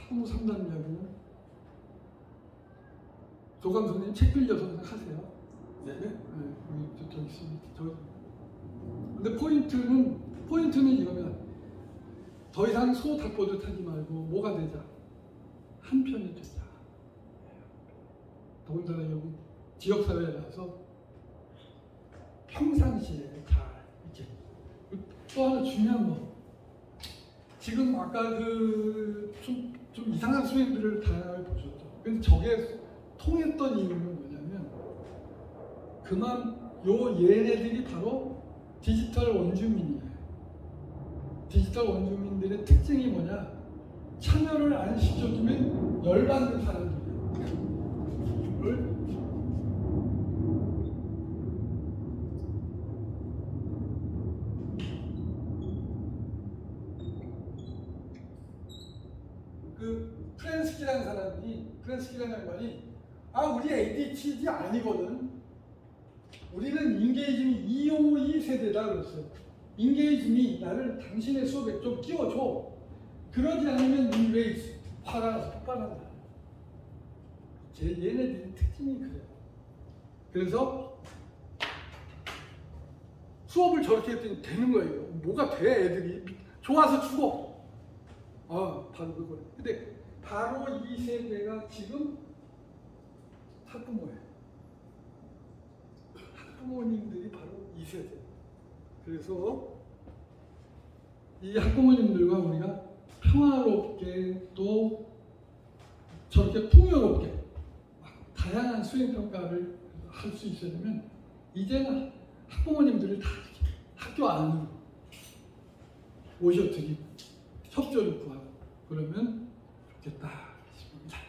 학부모 상담 이야기는 조감 선생님 책 빌려서 그냥 하세요. 네. 저기 있습니다. 근데 포인트는 이거면 더 이상 소 닭보드 타지 말고 뭐가 되자? 한 편이 되자. 더군다나 여기 지역사회라서 평상시에 잘 이렇게. 또 하나 중요한 거. 지금 아까 좀 이상한 수행들을 다 보셨죠. 근데 저게 통했던 이유는 뭐냐면 얘네들이 바로 디지털 원주민이에요. 디지털 원주민들의 특징이 뭐냐? 참여를 안 시켜주면 열받는 사람들이에요. 프렌스키라는 양반이 우리 ADHD 아니거든. 우리는 인게이즘이 252 세대다 그랬어요. 인게이즘이 나를 당신의 수업에 좀 끼워줘. 그러지 않으면 인웨이스 화가 나서 폭발한다. 얘네들의 특징이 그래요. 그래서 수업을 저렇게 했더니 되는 거예요. 뭐가 돼 애들이. 좋아서 죽어. 바로 그거예요. 근데 바로 이 세대가 지금 학부모예요. 학부모님들이 바로 이 세대. 그래서 이 학부모님들과 우리가 평화롭게 또 저렇게 풍요롭게 다양한 수행평가를 할 수 있으려면 이제는 학부모님들을 다 학교 안으로 오셔드리고 협조를 구하고 그러면 좋겠다 싶습니다.